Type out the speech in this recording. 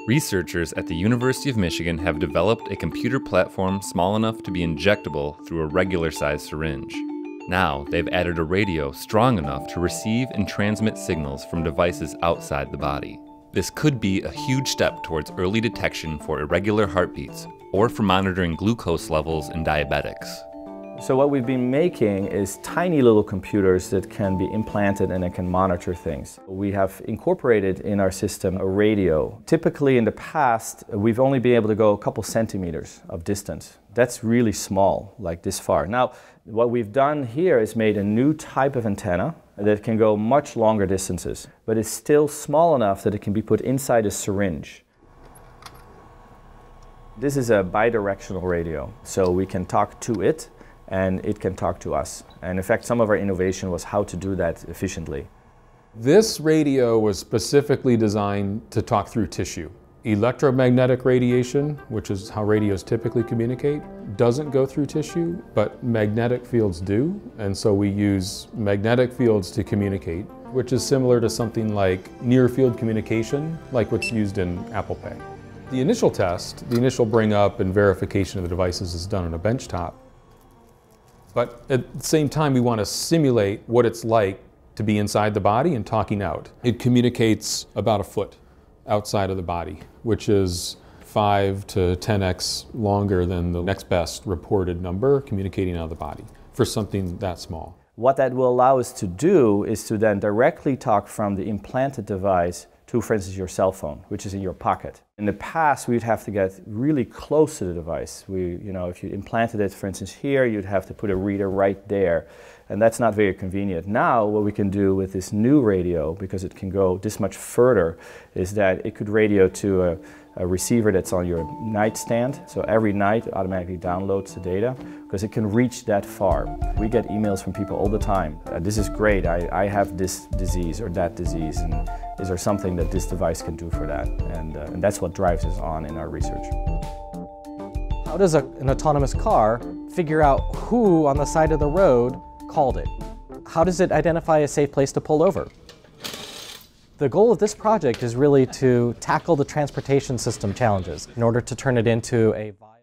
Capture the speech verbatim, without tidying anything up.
Researchers at the University of Michigan have developed a computer platform small enough to be injectable through a regular-sized syringe. Now, they've added a radio strong enough to receive and transmit signals from devices outside the body. This could be a huge step towards early detection for irregular heartbeats or for monitoring glucose levels in diabetics. So what we've been making is tiny little computers that can be implanted and that can monitor things. We have incorporated in our system a radio. Typically in the past, we've only been able to go a couple centimeters of distance. That's really small, like this far. Now, what we've done here is made a new type of antenna that can go much longer distances, but it's still small enough that it can be put inside a syringe. This is a bidirectional radio, so we can talk to it and it can talk to us. And in fact, some of our innovation was how to do that efficiently. This radio was specifically designed to talk through tissue. Electromagnetic radiation, which is how radios typically communicate, doesn't go through tissue, but magnetic fields do. And so we use magnetic fields to communicate, which is similar to something like near-field communication, like what's used in Apple Pay. The initial test, the initial bring up and verification of the devices is done on a benchtop. But at the same time, we want to simulate what it's like to be inside the body and talking out. It communicates about a foot outside of the body, which is five to ten x longer than the next best reported number communicating out of the body for something that small. What that will allow us to do is to then directly talk from the implanted device to, for instance, your cell phone, which is in your pocket. In the past, we'd have to get really close to the device. We, you know, if you implanted it, for instance, here, you'd have to put a reader right there, and that's not very convenient. Now, what we can do with this new radio, because it can go this much further, is that it could radio to a, a receiver that's on your nightstand. So every night, it automatically downloads the data, because it can reach that far. We get emails from people all the time. Uh, this is great, I, I have this disease or that disease, and is there something that this device can do for that? And, uh, and that's what drives us on in our research. How does a, an autonomous car figure out who on the side of the road called it? How does it identify a safe place to pull over? The goal of this project is really to tackle the transportation system challenges in order to turn it into a viable